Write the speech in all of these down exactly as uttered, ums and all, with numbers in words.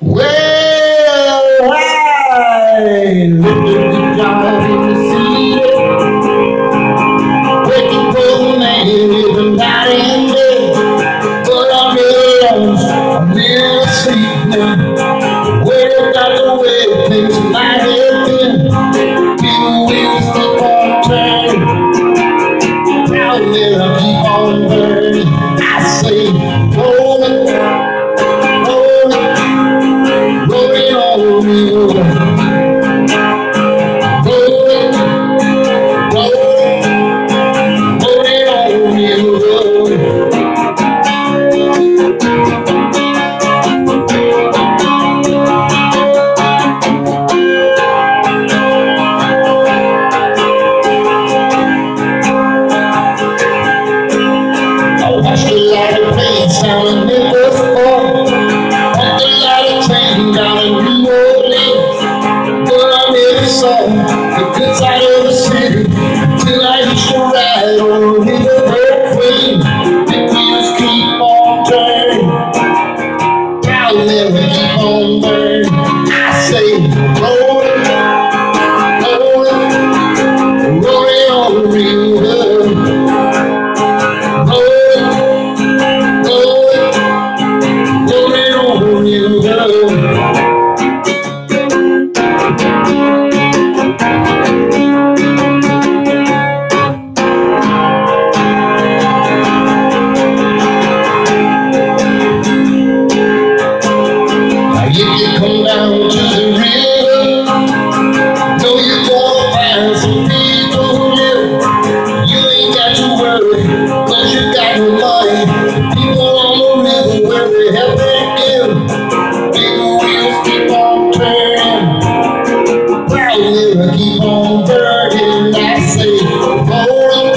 Well, I lived in down in the city, working for the man, living night and day. But I'm real lost, I'm real asleep now. Worried about the way things might have been. People wheels keep on turning, down there I keep on burning. I say, rolling, rolling, rolling on me, rolling, rolling, rolling on me, rolling. Watched a lot of planes down in Memphis, bumped a lot of trains down in New Orleans. But I never saw the good side of the city till I used to ride on a riverboat queen. The wheels keep on turning, down there we keep on burning. I say, rolling, rolling, rolling on the river. If you come down to the river, know you're gonna find some people who live. You ain't got to worry, cause you got no money. People on the river where they help and give. Big wheels keep on turning, proud river keep on burning. I say, rolling,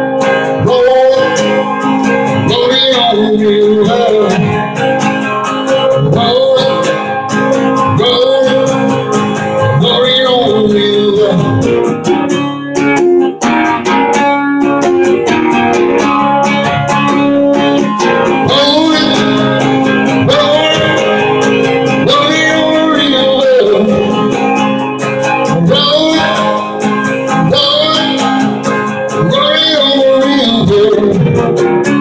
rolling, rolling on the river. Rolling, rolling, rolling on the river. Rolling, rolling, rolling on the river. Rolling, rolling, rolling on the river.